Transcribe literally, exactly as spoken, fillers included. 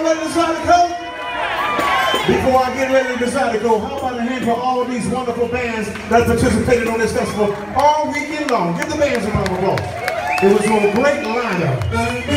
ready to decide to go? Before I get ready to decide to go, how about a hand for all these wonderful bands that participated on this festival all weekend long? Give the bands a round of applause. It was a great lineup.